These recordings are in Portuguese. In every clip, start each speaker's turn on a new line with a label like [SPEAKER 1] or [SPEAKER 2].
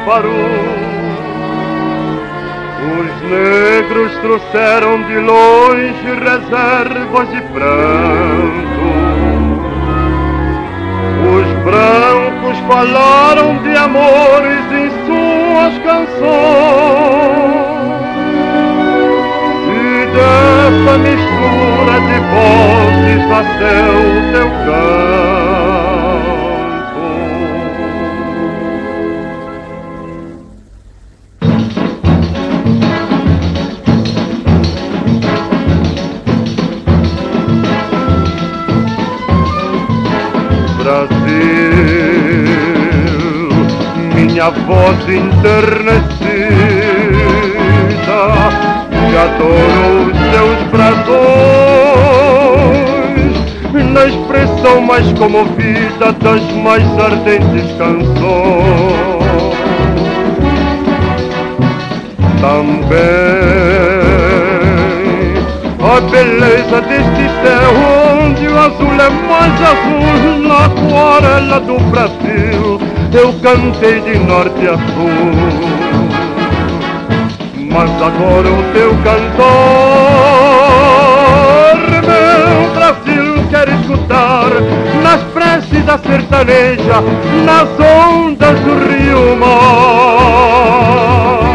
[SPEAKER 1] parou. Os negros trouxeram de longe reservas de pranto. Os brancos falaram de amores em suas canções. E dessa mistura de vozes nasceu teu canto. Brasil, minha voz enternecida, que adoro os teus brasões, na expressão mais comovida das mais ardentes canções. Também a beleza deste céu onde o azul é mais azul, na aquarela do Brasil eu cantei de norte a sul. Mas agora o teu cantor, meu Brasil, quer escutar nas preces da sertaneja, nas ondas do rio mar.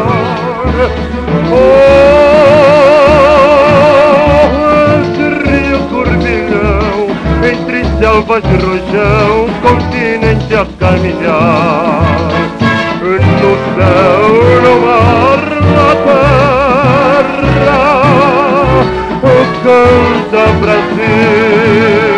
[SPEAKER 1] Entre selvas de rojão, continente a caminhar. No céu, no mar, na terra, canta Brasil.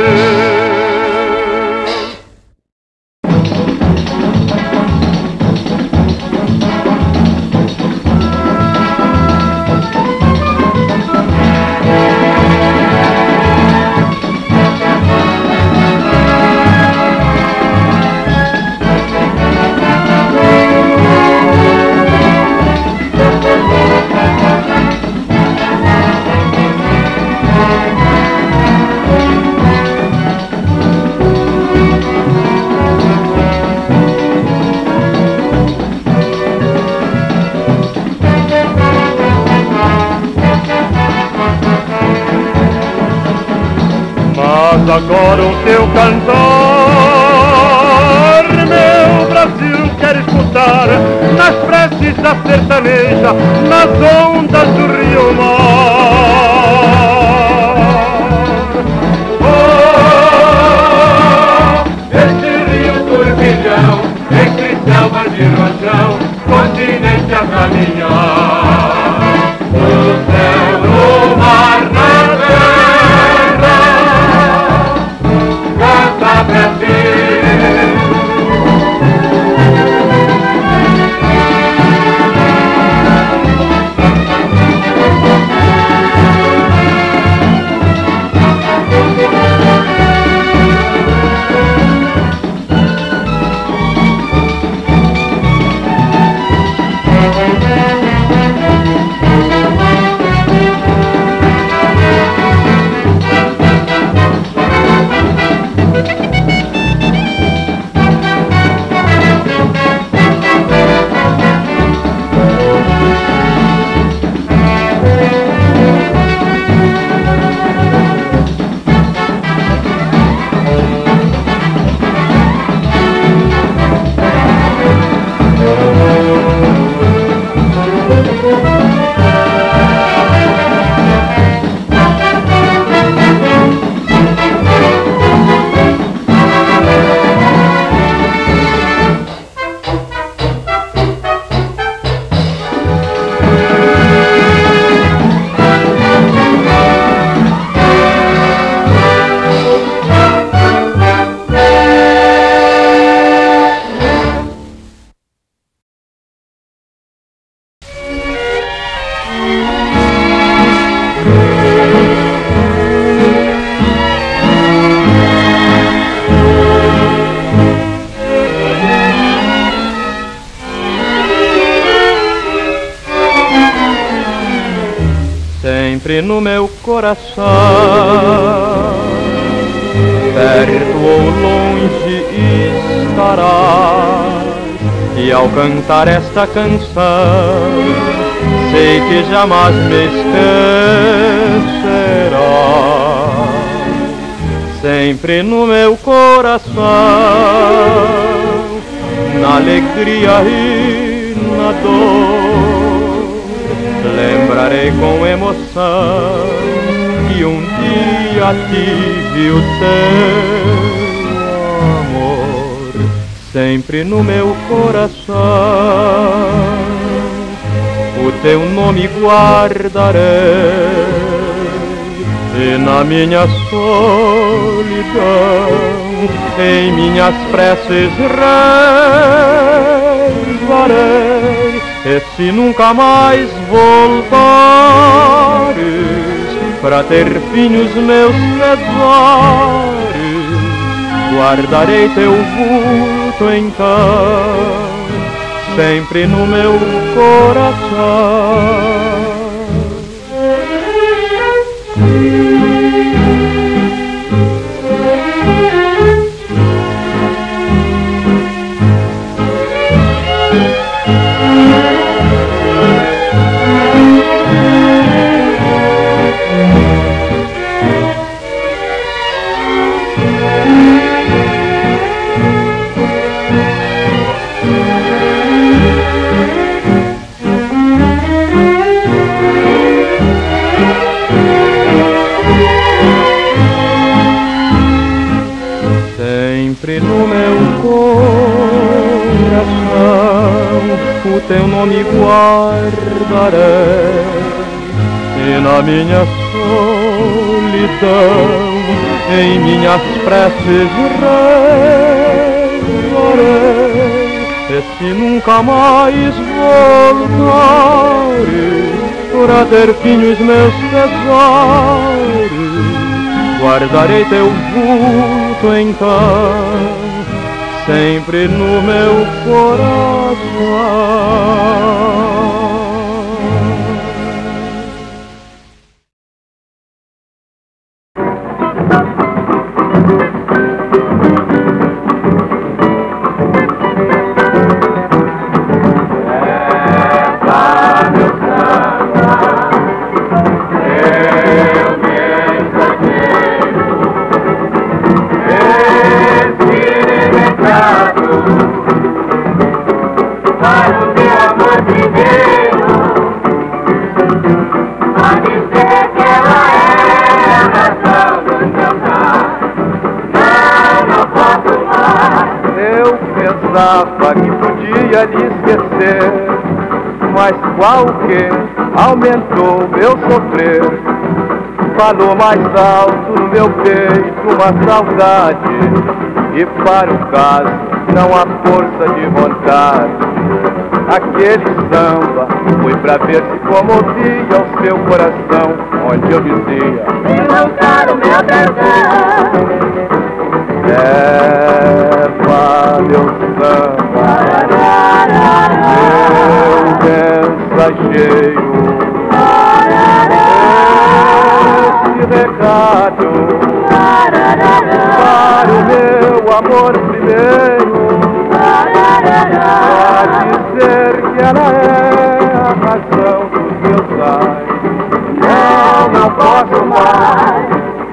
[SPEAKER 1] Agora o teu cantor, meu Brasil, quer escutar nas preces da sertaneja, nas ondas do rio mar. Oh, este rio turbilhão, entre selvas de rojão, continente a caminhar. No céu, no mar, na terra, Brasil.
[SPEAKER 2] Sempre no meu coração, perto ou longe estarás, e E ao cantar esta canção, sei que jamais me esquecerá. Sempre no meu coração, na alegria e na dor, lembrarei com emoção que um dia tive o teu amor. Sempre no meu coração, o teu nome guardarei. E na minha solidão, em minhas preces rezarei. E se nunca mais voltares, pra ter fim os meus pesares, guardarei teu vulto então, sempre no meu coração. Sempre no meu coração, o teu nome guardarei. E na minha solidão, em minhas preces rezarei. E se nunca mais voltares, pra ter fim os meus pesares, guardarei teu vulto então, sempre no meu coração. Pensava que podia lhe esquecer, mas qual que aumentou meu sofrer. Falou mais alto no meu peito uma saudade, e para o caso não há força de vontade. Aquele samba foi pra ver se comovia o seu coração, onde eu dizia: me voltar o meu perdão. Leva meu samba, meu mensageiro, esse recado para o meu amor primeiro, a dizer que ela é a razão dos meus ais. Não posso mais.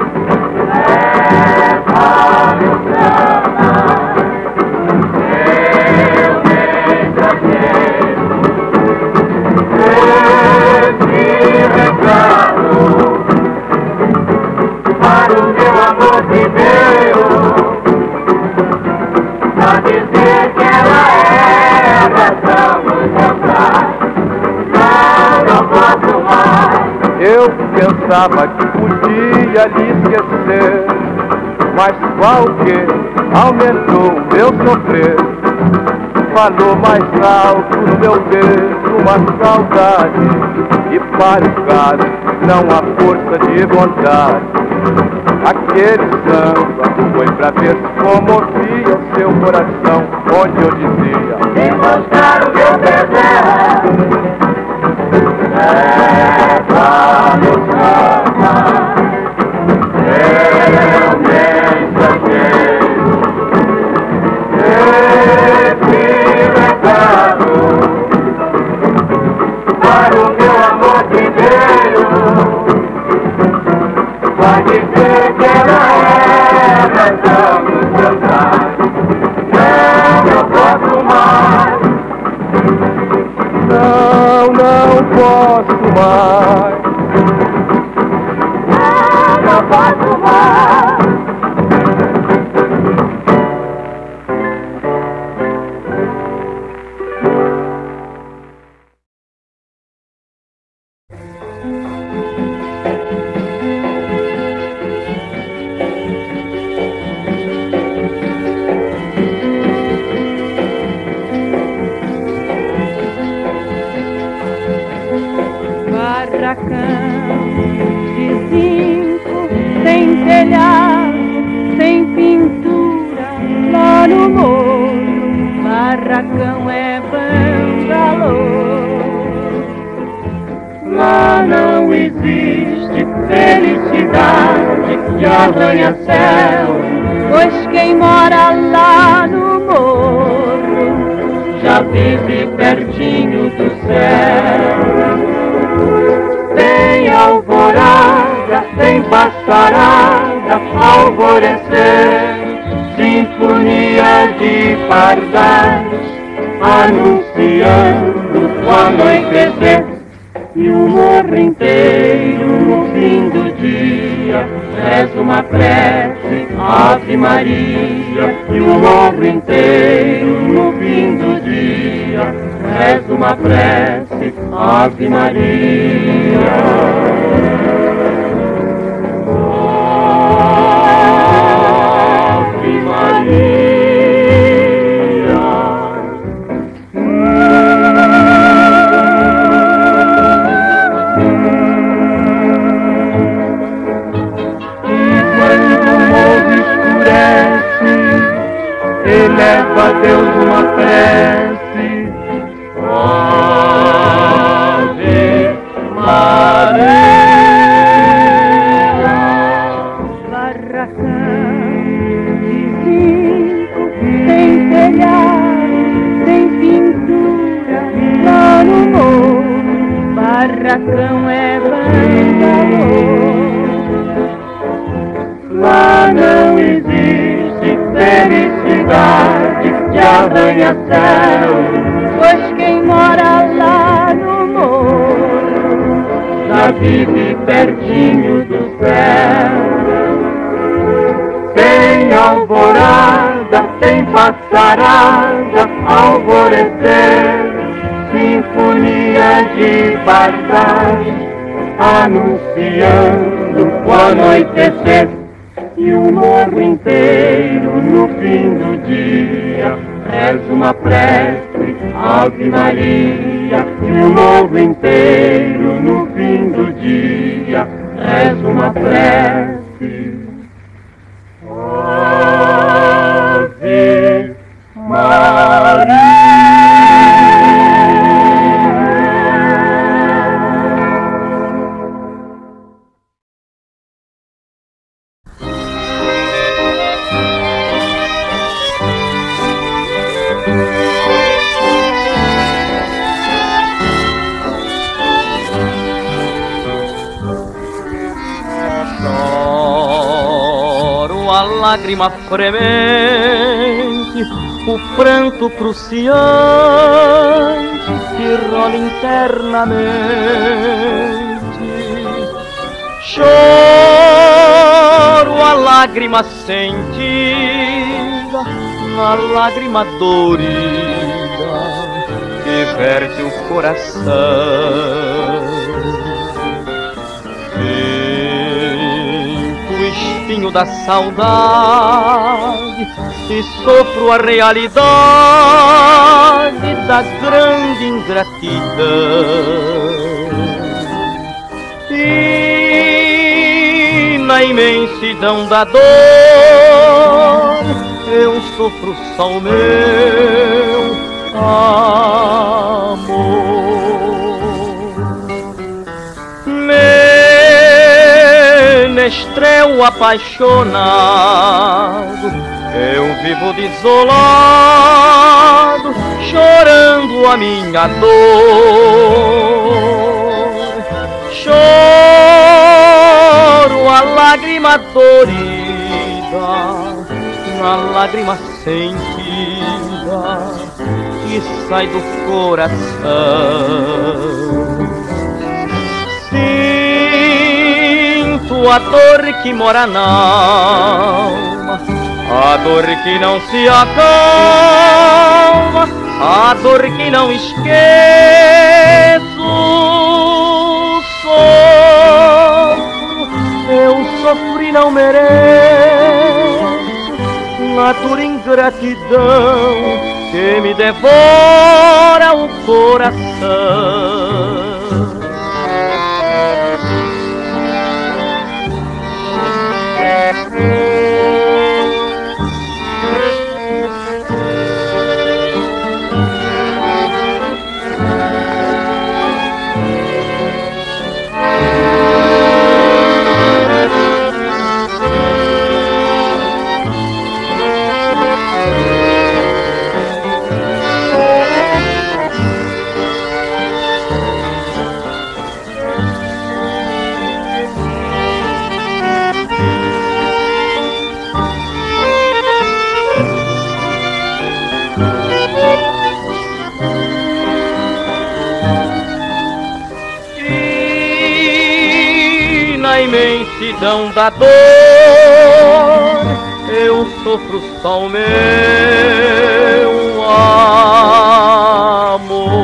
[SPEAKER 2] Eu pensava que podia lhe esquecer, mas qual que aumentou o meu sofrer. Falou mais alto no meu peito uma saudade, e para o caso não há força de vontade. Aquele samba foi pra ver se comovia o seu coração, onde eu dizia: me mostrar o meu perdão. Leva meu samba, meu mensageiro, esse recado mais.
[SPEAKER 3] Não posso mais.
[SPEAKER 4] Barracão de zinco, sem telhado, sem pintura, lá no morro. Barracão é bangalô.
[SPEAKER 1] Lá não existe felicidade que arranha-céu,
[SPEAKER 4] Pois quem mora lá no morro
[SPEAKER 1] já vive pertinho do céu. Tem alvorada, tem passarada, alvorecer, sinfonia de pardais, anunciando o anoitecer. E o morro inteiro no fim do dia reza uma prece, Ave Maria. E o morro inteiro no fim do dia reza uma prece, Ave Maria. Ave Maria. Eleva a Deus uma prece, Ave Maria.
[SPEAKER 4] Barracão de zinco, sem telhado, sem pintura, lá no morro. Barracão é bangalô.
[SPEAKER 1] Lá não existe felicidade que arranha-céu,
[SPEAKER 4] Pois quem mora lá no morro
[SPEAKER 1] já vive pertinho do céu. Tem alvorada, tem passarada, alvorecer, sinfonia de pardais, anunciando o anoitecer. E o morro inteiro no fim do dia reza uma prece, Ave Maria. E o morro inteiro no fim do dia reza uma prece, Ave Maria.
[SPEAKER 5] A lágrima fremente, o pranto cruciante que rola internamente. Choro a lágrima sentida, a lágrima dorida que verte o coração. Espinho da saudade e sofro a realidade da grande ingratidão. E na imensidão da dor eu sofro só o meu amor. Menestrel apaixonado, eu vivo desolado, chorando a minha dor. Choro a lágrima dorida, a lágrima sentida que sai do coração. a dor que mora na alma, a dor que não se acalma, a dor que não esqueço. Sofro, eu sofro e não mereço a dura ingratidão que me devora o coração. Na imensidão da dor, eu sofro só o meu amor.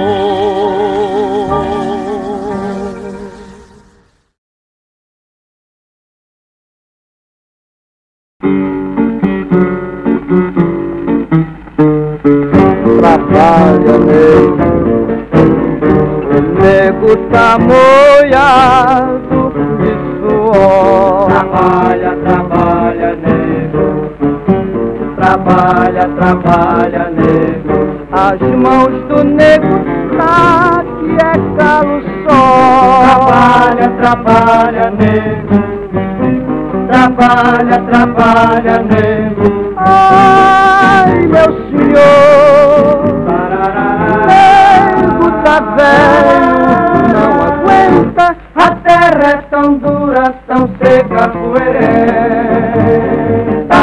[SPEAKER 2] Trabalha, nego tá molhado de suor.
[SPEAKER 1] Trabalha, trabalha, nego. Trabalha, trabalha, nego.
[SPEAKER 2] As mãos do nego tá que é calo só.
[SPEAKER 1] Trabalha, trabalha, nego. Trabalha, trabalha, nego.
[SPEAKER 2] Ai, meu senhor, nego tá velho, não aguenta.
[SPEAKER 1] A terra é tão dura, tão seca, poeirenta.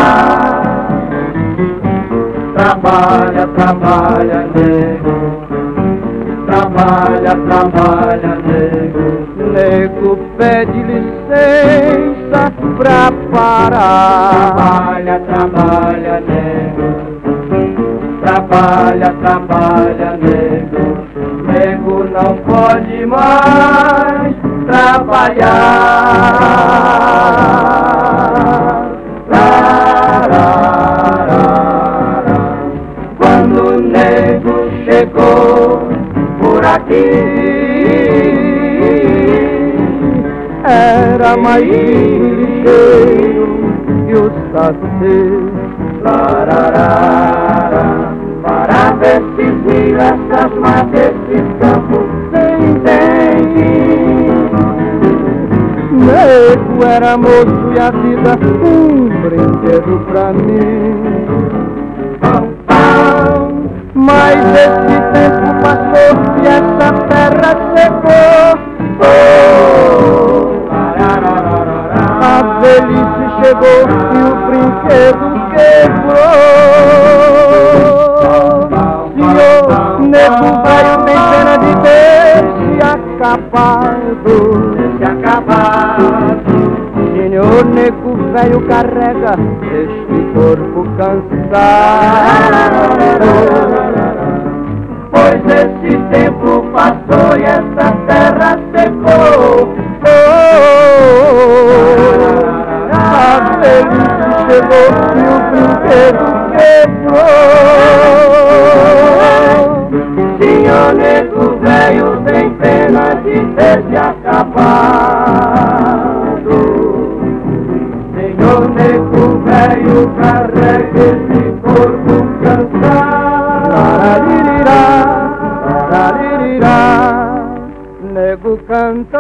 [SPEAKER 1] Trabalha, trabalha, nego. Trabalha, trabalha, nego.
[SPEAKER 2] Nego pede licença pra parar.
[SPEAKER 1] Trabalha, trabalha, nego. Trabalha, trabalha, nego. Nego não pode mais trabalhar. Quando o nego chegou por aqui,
[SPEAKER 2] Era mais ligeiro que o saci.
[SPEAKER 1] para ver se vira essas matas, esses campos sem
[SPEAKER 2] Nego era moço e a vida um brinquedo pra mim. Mas esse tempo passou e essa terra secou. A velhice chegou e o brinquedo quebrou. Senhor, nego velho tem pena de ter-se acabado. Senhor, nego velho carrega este corpo cansado.
[SPEAKER 1] Pois esse tempo passou e essa terra secou.
[SPEAKER 2] A velhice chegou e o brinquedo quebrou.
[SPEAKER 1] Senhor nego velho tem pena de ter se acabado. Senhor nego velho carrega esse corpo cansado.
[SPEAKER 2] Lararirá, nego canta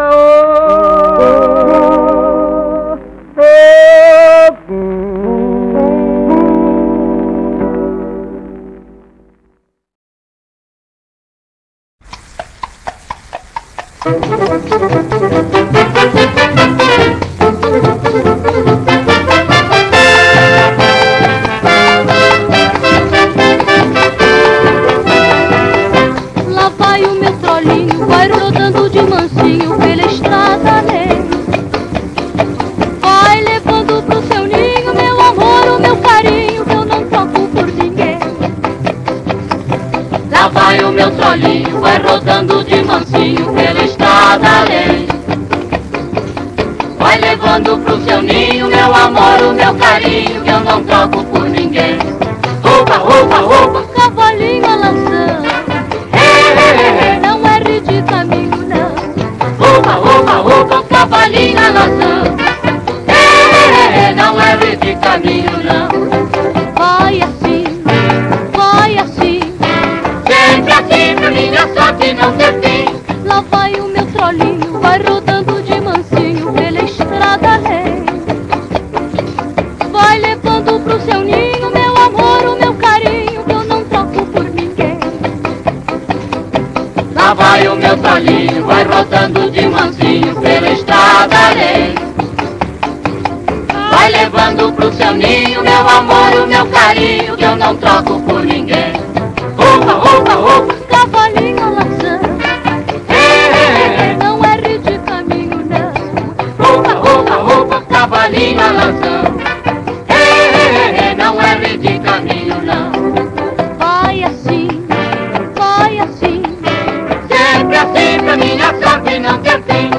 [SPEAKER 3] amor, o meu carinho, que eu não troco por ninguém. Opa, opa, opa,
[SPEAKER 4] cavalinho lançando, não erre de caminho não.
[SPEAKER 3] opa, opa, opa, cavalinho lançando, não erre de caminho não.
[SPEAKER 4] Vai assim,
[SPEAKER 3] sempre assim pra minha sorte não ter fim.
[SPEAKER 4] lá vai o meu trolinho, vai rodando de mansinho pela estrada além. Vai levando pro seu ninho, meu amor, o meu carinho, que eu não troco por ninguém.
[SPEAKER 3] Lá vai o meu trolinho, vai rodando de mansinho pela estrada além. Vai levando pro seu ninho, meu amor, o meu carinho, que eu não troco por ninguém. Opa, opa, opa,
[SPEAKER 4] Cavalinho lançando, não erre de caminho não.
[SPEAKER 3] opa, opa, opa, cavalinho lançando, não erre de caminho não.
[SPEAKER 4] Vai assim,
[SPEAKER 3] Sempre assim pra minha sorte não ter fim.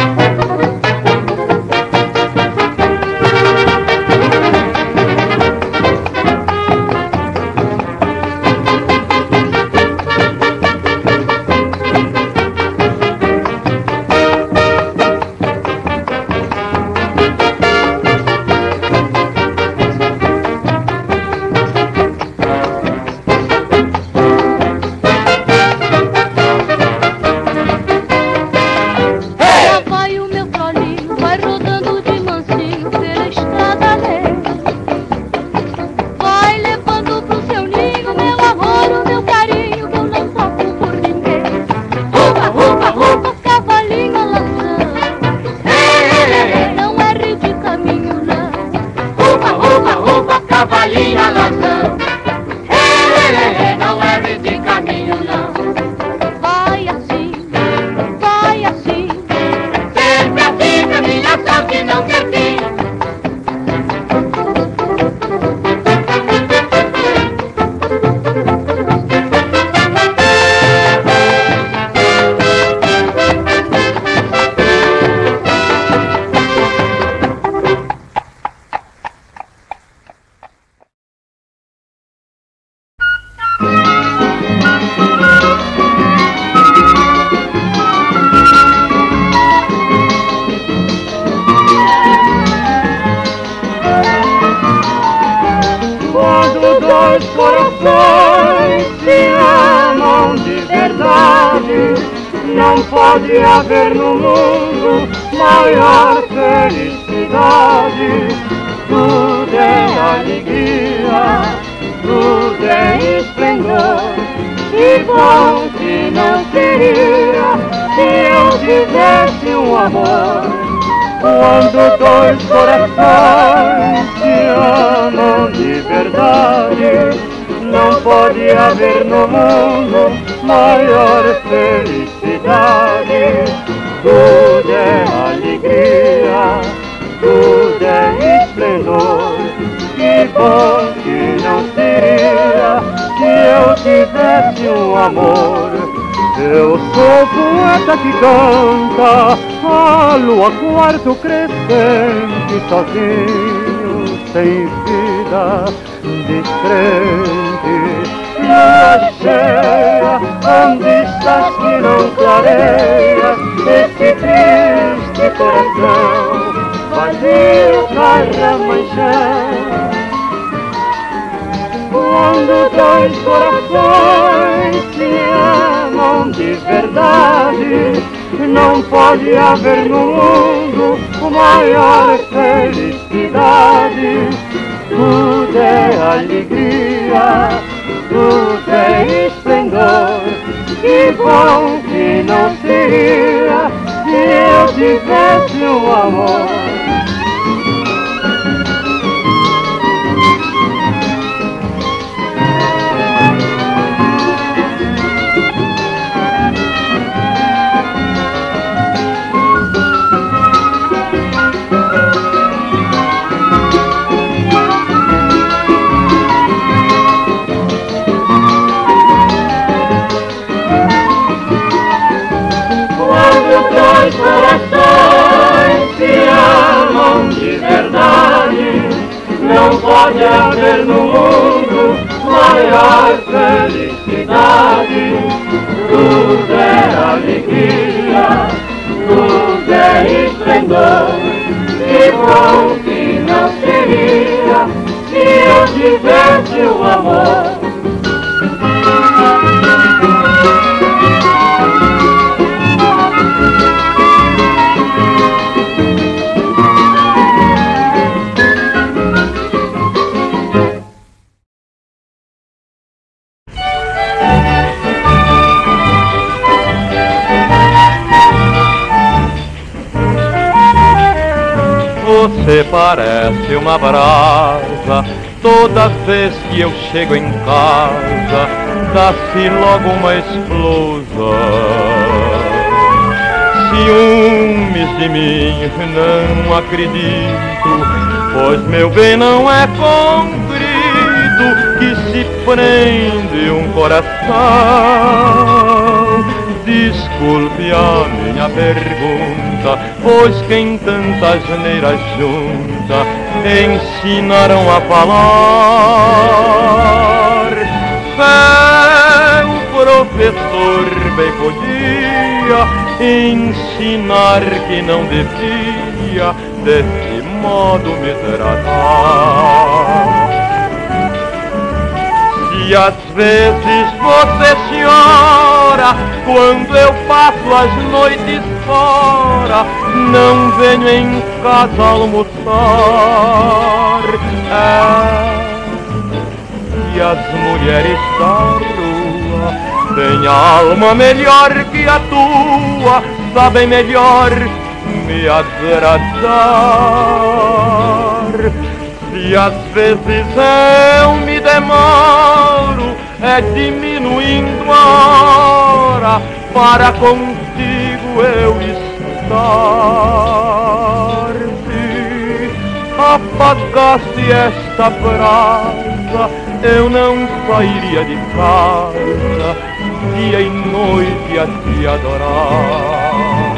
[SPEAKER 4] lá vai o meu trolinho, vai rodando de mansinho pela estrada além. Vai levando pro seu ninho, meu amor, o meu carinho, que eu não troco por ninguém.
[SPEAKER 3] Opa, opa, opa,
[SPEAKER 4] Cavalinho lançando, não erre de caminho não.
[SPEAKER 3] opa, opa, opa, cavalinho lançando, não erre de caminho não.
[SPEAKER 4] Vai assim,
[SPEAKER 3] Sempre assim pra minha sorte não ter fim.
[SPEAKER 2] Quando dois corações se amam de verdade, não pode haver no mundo maior felicidade. Tudo é alegria, tudo é esplendor. Que bom que não seria se eu tivesse um amor. Quando dois corações se amam de verdade, não pode haver no mundo maior felicidade. Tudo é alegria, tudo é esplendor. Que bom que não seria se eu tivesse um amor. Eu sou poeta que canta a lua quarto crescente, sozinho, sem vida, descrente. Lua cheia, onde estás que não clareia esse triste coração, vazio, carramanchão. Quando dois corações se amam de verdade, não pode haver no mundo maior felicidade. Tudo é alegria, tudo é esplendor. Que bom que não seria se eu tivesse um amor. Quando dois corações se
[SPEAKER 1] pode haver no mundo maior felicidade. Tudo é alegria, tudo é esplendor. Que bom que não seria se eu tivesse o amor.
[SPEAKER 2] Você parece uma brasa, toda vez que eu chego em casa, dá-se logo uma explosão. Ciúmes de mim, não acredito, pois meu bem não é comprido que se prende um coração. Desculpe a minha pergunta, pois quem tanta asneira junta ensinaram a falar. O professor bem podia ensinar que não devia desse modo me tratar. E às vezes você chora quando eu passo as noites fora, não venho em casa almoçar. E as mulheres da rua têm alma melhor que a tua, sabem melhor me agradar. E às vezes eu me demoro, é diminuindo a hora para contigo eu estar. Se apagasse esta brasa, eu não sairia de casa, dia e noite a te adorar.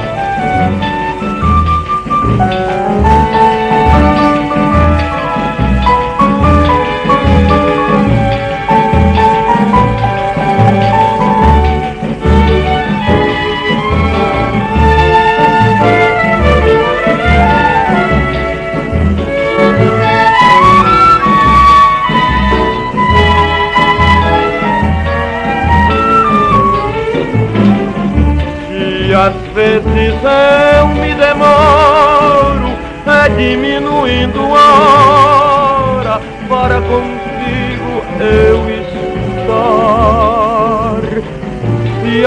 [SPEAKER 2] E às vezes eu me demoro, é diminuindo a hora para contigo eu estar. Se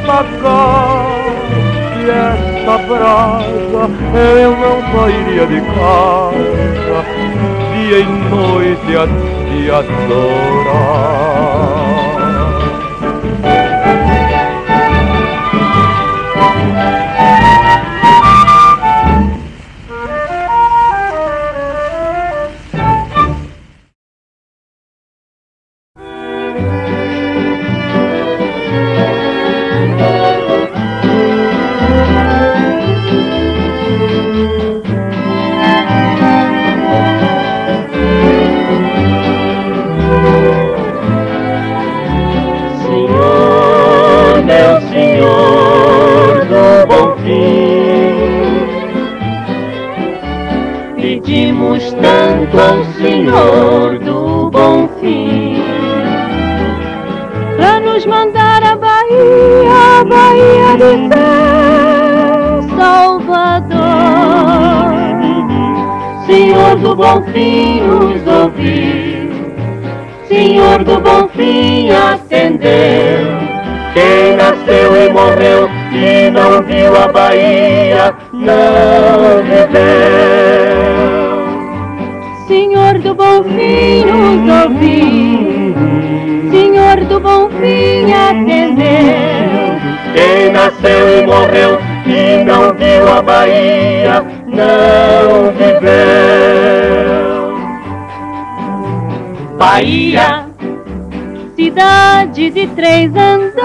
[SPEAKER 2] apagasse esta brasa, eu não sairia de casa, dia e noite a te adorar.
[SPEAKER 3] Pedimos tanto ao Senhor do Bom Fim pra nos mandar a Bahia de São Salvador. Senhor do Bom Fim, nos ouviu, Senhor do Bom Fim, atendeu. Quem nasceu e morreu e não viu a Bahia, não viveu. Senhor do Bom Fim, nos ouviu, Senhor do Bom Fim, atendeu. Quem nasceu e morreu e não viu a Bahia, não viveu. Bahia, cidade de 3 andares,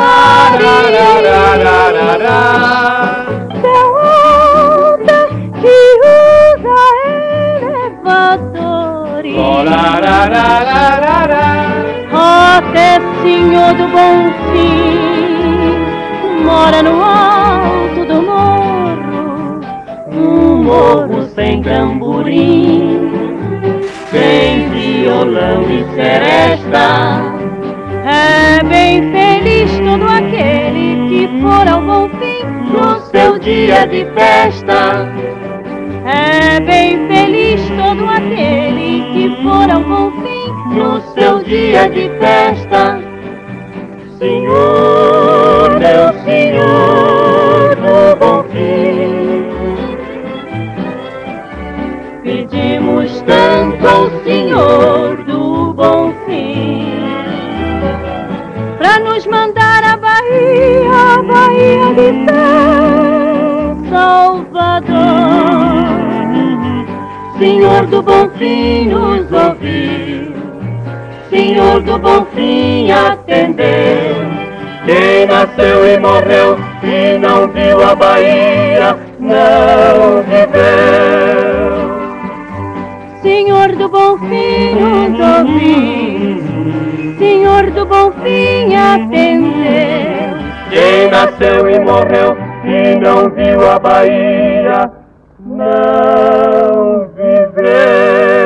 [SPEAKER 3] da onda que usa elevadores.
[SPEAKER 4] Até Senhor do Bom Fim mora no alto do morro, um morro sem tamborim, sem violão e seresta. É bem feliz todo aquele que for ao Bom Fim no seu dia de festa. É bem feliz todo aquele que for ao Bom Fim no seu dia de festa. Senhor, meu Senhor do Bom Fim, pedimos tanto ao Senhor do Bom Fim pra nos mandar a Bahia de Salvador. Senhor do Bom Fim nos ouviu, Senhor do Bom Fim atendeu. Quem nasceu e morreu e não viu a Bahia não viveu. Senhor do Bom Fim nos ouviu, Senhor do Bom Fim atendeu. Quem nasceu e morreu e não viu a Bahia não viveu.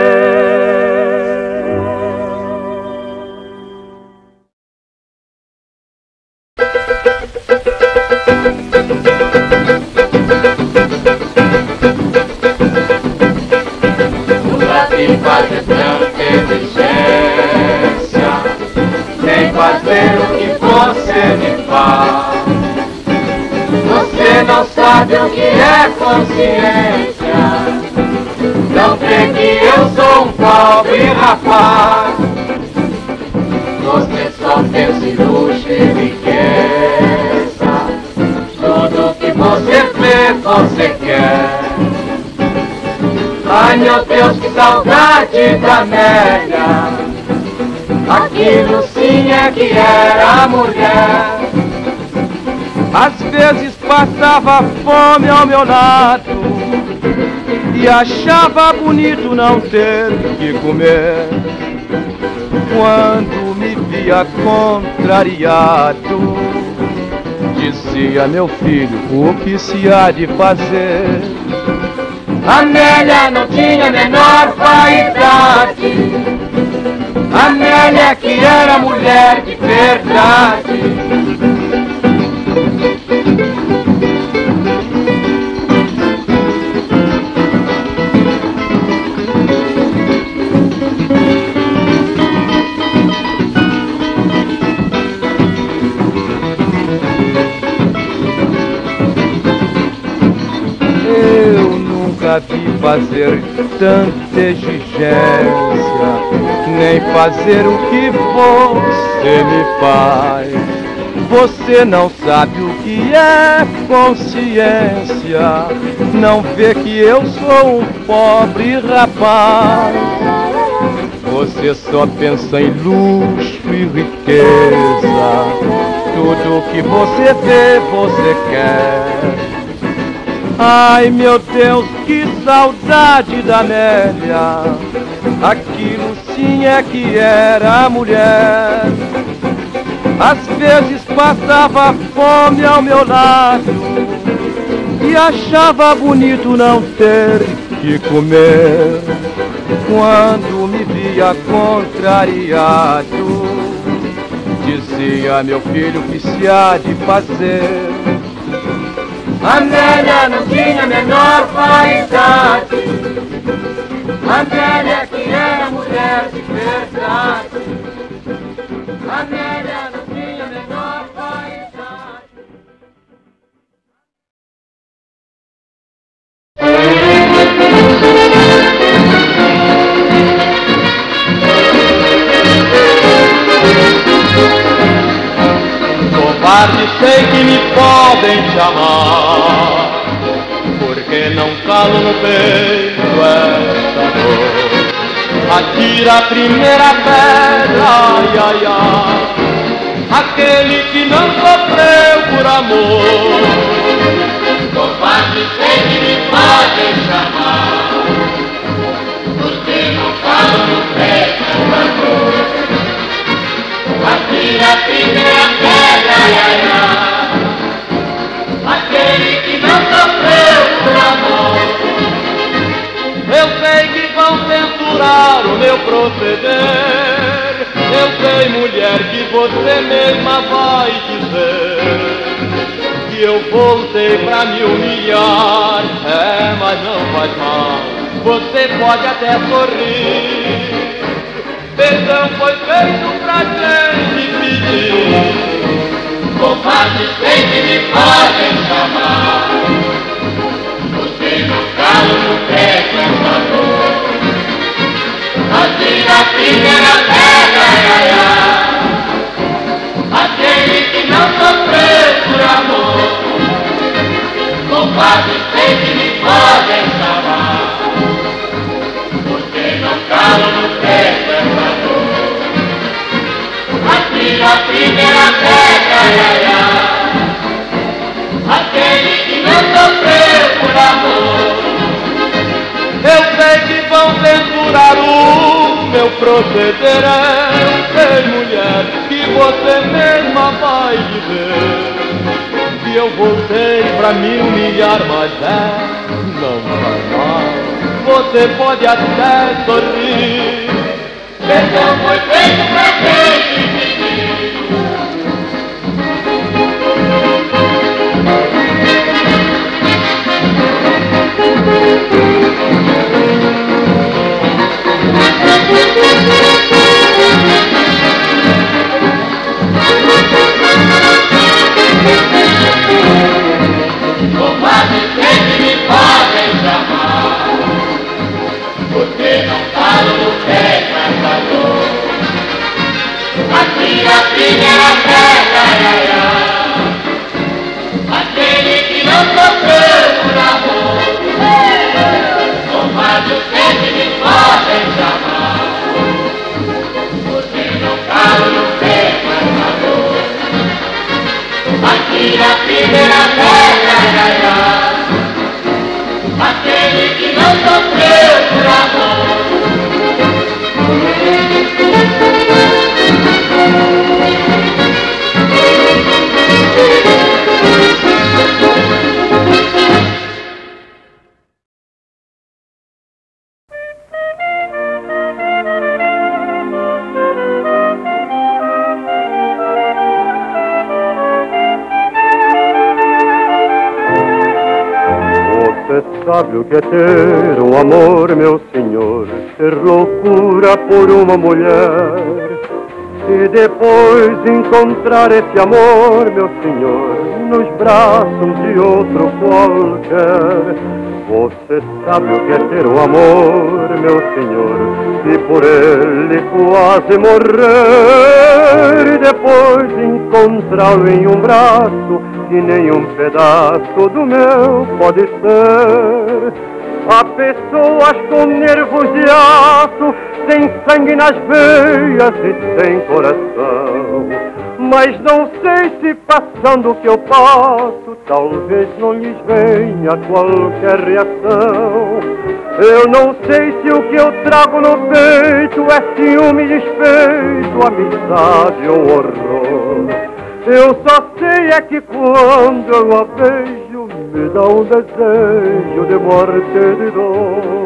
[SPEAKER 1] O Brasil faz tanta exigência, sem fazer o que você me faz. Você não sabe o que é consciência, não vê que eu sou um pobre rapaz. Você só pensa em luxo e riqueza, tudo que você vê, você quer. Ai meu Deus, que saudade da Amélia, aquilo sim é que era mulher.
[SPEAKER 2] Às vezes passava fome ao meu lado e achava bonito não ter que comer. Quando me via contrariado, dizia: meu filho, o que se há de fazer?
[SPEAKER 1] Amélia não tinha a menor vaidade, Amélia que era mulher de verdade.
[SPEAKER 2] Vi fazer tanta exigência, nem fazer o que você me faz. Você não sabe o que é consciência, não vê que eu sou um pobre rapaz. Você só pensa em luxo e riqueza, tudo que você vê, você quer. Ai meu Deus, que saudade da Amélia, aquilo sim é que era mulher. Às vezes passava fome ao meu lado e achava bonito não ter que comer. Quando me via contrariado, dizia: meu filho, o que se há de fazer?
[SPEAKER 1] Amélia não tinha a menor vaidade, Amélia que era mulher de verdade. Amélia não tinha a menor vaidade.
[SPEAKER 5] Covarde sei que me podem chamar, porque não calo no peito esta dor. Atira a primeira pedra, ai, ai, ai, aquele que não sofreu por amor.
[SPEAKER 1] Covarde sei que me podem chamar, porque não calo no peito
[SPEAKER 5] meu proceder. Eu sei, mulher, que você mesma vai dizer que eu voltei pra me humilhar. É, mas não faz mal, você pode até sorrir. Perdão foi feito pra gente pedir.
[SPEAKER 3] Compadres sempre me podem chamar. Você no calo, no frequentador. Assim na primeira pega, aquele que não sofreu por amor. Compadres sempre me podem chamar. Você no calo, no frequentador. Assim na primeira pega, aquele que não sofreu por amor.
[SPEAKER 5] Eu sei que vão censurar o meu proceder. Eu sei, mulher, que você mesma vai dizer que eu voltei pra me humilhar, mas não faz mal, você pode até sorrir.
[SPEAKER 3] Perdão foi feito pra gente pedir. Compadres sempre me podem chamar. Você não fala no frequentador. Aqui a primeira pega, aquele que não sofreu por amor. Compadres sempre me podem chamar. Você não fala no frequentador. Aqui a primeira pega, aquele que não sofreu por amor.
[SPEAKER 2] Sabe o que é ter um amor, meu senhor? Ter loucura por uma mulher. E depois encontrar esse amor, meu senhor, nos braços de outro qualquer. Você sabe o que é ter um amor, meu senhor, e por ele quase morrer. E depois encontrá-lo em um braço que nenhum pedaço do meu pode ser. Há pessoas com nervos de aço, sem sangue nas veias e sem coração. Mas não sei se passando o que eu passo, talvez não lhes venha qualquer reação. Eu não sei se o que eu trago no peito é ciúme, despeito, amizade ou horror. Eu só sei é que quando eu a vejo, me dá um desejo de morte e de dor.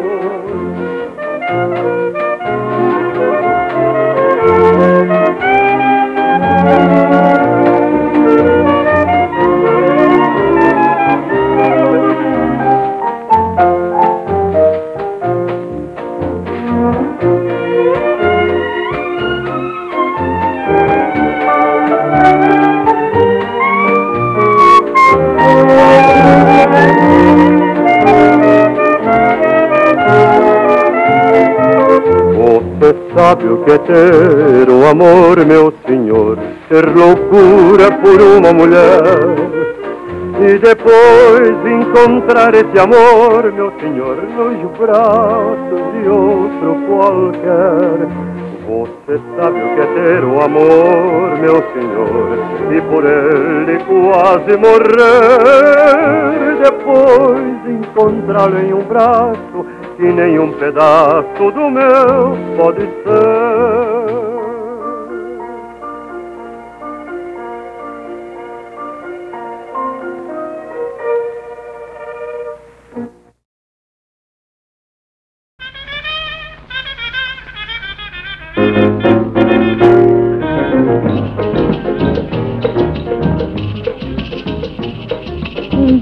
[SPEAKER 2] Você sabe o que é ter um amor, meu senhor, ter loucura por uma mulher. E depois encontrar esse amor, meu senhor, nos braços de outro qualquer. Você sabe o que é ter um amor, meu senhor, e por ele quase morrer. Depois encontrá-lo em um braço que nenhum pedaço do meu pode ser.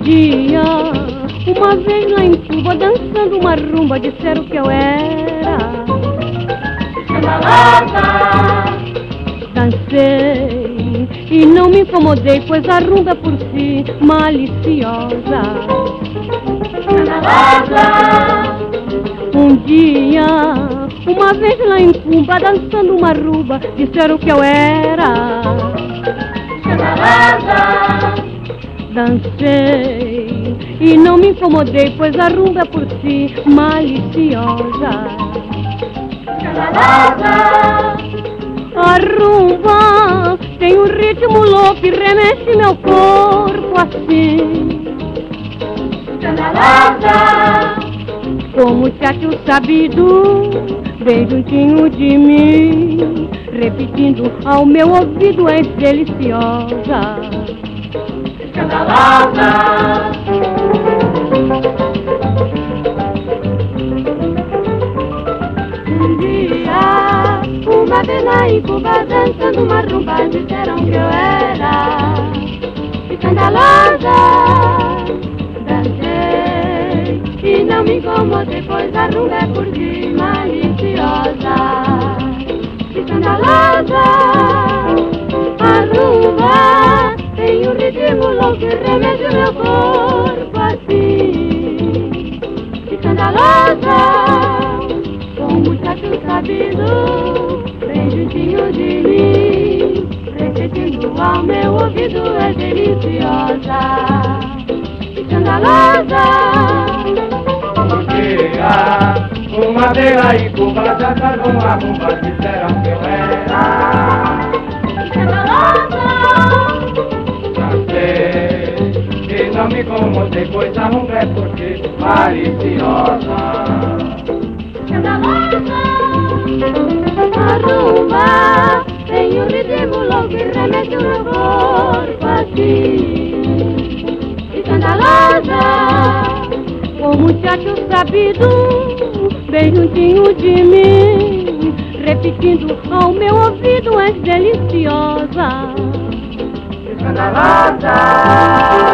[SPEAKER 4] dia, uma vez lá em Cuba, dançando uma rumba, disseram que eu era
[SPEAKER 3] escandalosa.
[SPEAKER 4] Dancei e não me incomodei, pois a rumba é por si maliciosa.
[SPEAKER 3] Escandalosa.
[SPEAKER 4] Um dia, uma vez lá em Cuba, dançando uma rumba, disseram que eu era
[SPEAKER 3] Escandalosa.
[SPEAKER 4] Dancei e não me incomodei, pois a rumba é por si maliciosa.
[SPEAKER 3] Escandalosa.
[SPEAKER 4] A rumba tem um ritmo louco e remexe meu corpo assim.
[SPEAKER 3] Escandalosa.
[SPEAKER 4] Como muchacho sabido, bem juntinho de mim, repetindo ao meu ouvido, és deliciosa.
[SPEAKER 3] Escandalosa.
[SPEAKER 4] Um dia, uma vez lá em Cuba, dançando uma rumba, disseram que eu era escandalosa. Dancei e não me incomodei, pois a rumba é por si maliciosa. Escandalosa. A rumba tem um ritmo louco que remexe meu corpo assim. Escandalosa. Um muchacho sabido, bem juntinho de mim, repetindo ao meu ouvido, é deliciosa. Escandalosa.
[SPEAKER 2] Um dia, uma vez lá em Cuba, dançando uma rumba, disseram que eu era
[SPEAKER 3] Escandalosa.
[SPEAKER 2] Dancei e não me incomodei, pois a rumba é por si maliciosa.
[SPEAKER 4] A rumba tem um ritmo louco que remexe o meu corpo assim. Escandalosa. O muchacho sabido, bem juntinho de mim, repetindo ao meu ouvido, és deliciosa.
[SPEAKER 2] Escandalosa.